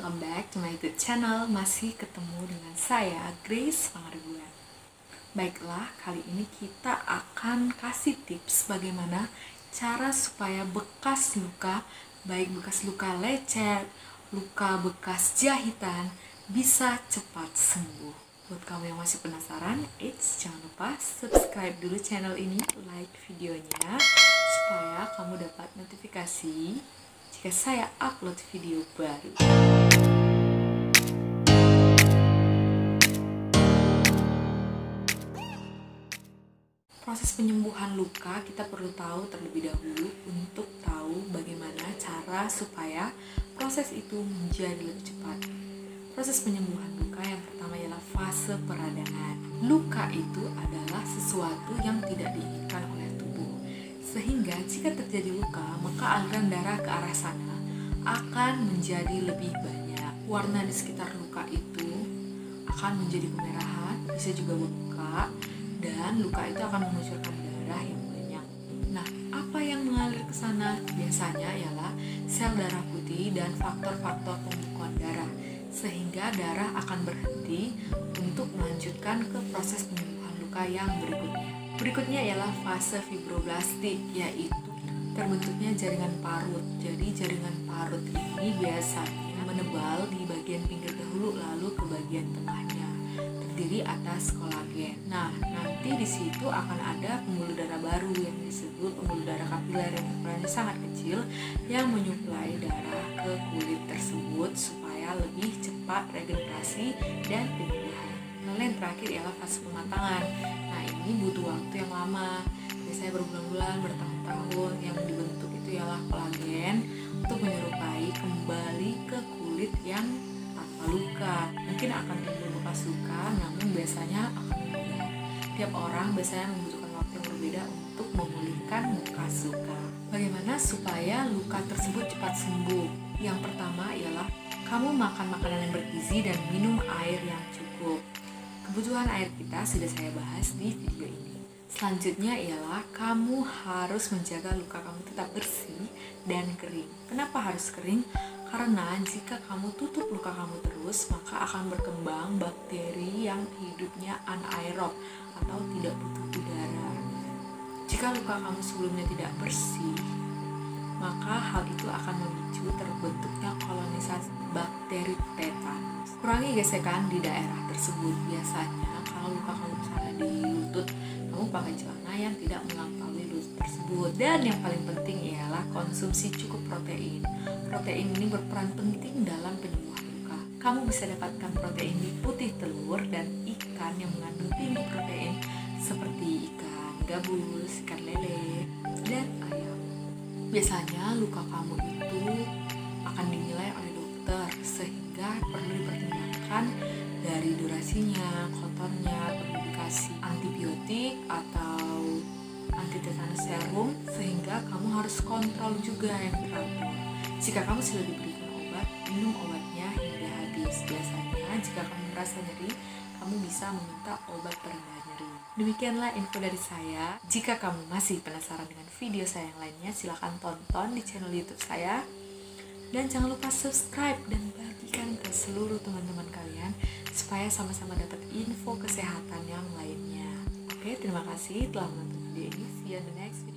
welcome back to my YouTube channel. Masih ketemu dengan saya, Grace Pangarbuan. Baiklah, kali ini kita akan kasih tips bagaimana cara supaya bekas luka, baik bekas luka lecet, luka bekas jahitan, bisa cepat sembuh. Buat kamu yang masih penasaran, jangan lupa subscribe dulu channel ini, like videonya, supaya kamu dapat notifikasi jika saya upload video baru. Proses penyembuhan luka kita perlu tahu terlebih dahulu untuk tahu bagaimana cara supaya proses itu menjadi lebih cepat. Proses penyembuhan luka yang pertama ialah fase peradangan. Luka itu adalah sesuatu yang tidak diinginkan oleh tubuh. Sehingga jika terjadi luka, maka aliran darah ke arah sana akan menjadi lebih banyak. Warna di sekitar luka itu akan menjadi kemerahan, bisa juga membengkak, dan luka itu akan mengucurkan darah yang banyak. Nah, apa yang mengalir ke sana? Biasanya ialah sel darah putih dan faktor-faktor pembekuan darah, sehingga darah akan berhenti untuk melanjutkan ke proses penyembuhan luka yang berikutnya. Berikutnya ialah fase fibroblastik, yaitu terbentuknya jaringan parut. Jadi jaringan parut ini biasanya menebal di bagian pinggir dahulu, lalu ke bagian tengahnya, terdiri atas kolagen. Nah, nanti di situ akan ada pembuluh darah baru yang disebut pembuluh darah kapiler yang ukurannya sangat kecil, yang menyuplai darah ke kulit tersebut supaya lebih cepat regenerasi dan penyembuhan. Lalu yang terakhir ialah fase pematangan. Nah, ini butuh waktu yang lama, biasanya berbulan-bulan, bertahun-tahun. Yang dibentuk itu ialah kolagen untuk menyerupai kembali ke kulit yang tanpa luka. Mungkin akan timbul bekas luka, namun biasanya akan memudar. Tiap orang biasanya membutuhkan waktu yang berbeda untuk memulihkan bekas luka. Bagaimana supaya luka tersebut cepat sembuh? Yang pertama ialah kamu makan makanan yang bergizi dan minum air yang cukup. Kebutuhan air kita sudah saya bahas di video ini. Selanjutnya ialah kamu harus menjaga luka kamu tetap bersih dan kering. Kenapa harus kering? Karena jika kamu tutup luka kamu terus, maka akan berkembang bakteri yang hidupnya anaerob atau tidak butuh udara. Jika luka kamu sebelumnya tidak bersih, maka hal itu akan memicu terbentuknya kolonisasi bakteri tetanus. Kurangi gesekan di daerah tersebut. Biasanya kalau luka kamu misalnya di lutut, kamu pakai celana yang tidak melampaui lutut tersebut. Dan yang paling penting ialah konsumsi cukup protein. Protein ini berperan penting dalam penyembuhan luka. Kamu bisa dapatkan protein di putih telur dan ikan yang mengandung tinggi protein seperti ikan gabus, ikan lele, dan ayam. Biasanya luka kamu itu akan dinilai oleh dokter, sehingga perlu dipertimbangkan dari durasinya, kotornya, perlu dikasih antibiotik atau antitetanus serum, sehingga kamu harus kontrol juga yang teratur. Jika kamu sudah diberikan obat, minum obatnya hingga habis. Biasanya jika kamu merasa nyeri, kamu bisa meminta obat perendah nyeri. Demikianlah info dari saya. Jika kamu masih penasaran dengan video saya yang lainnya, silakan tonton di channel YouTube saya. Dan jangan lupa subscribe dan bagikan ke seluruh teman-teman kalian supaya sama-sama dapat info kesehatan yang lainnya. Oke, terima kasih telah menonton video ini. See you in the next video.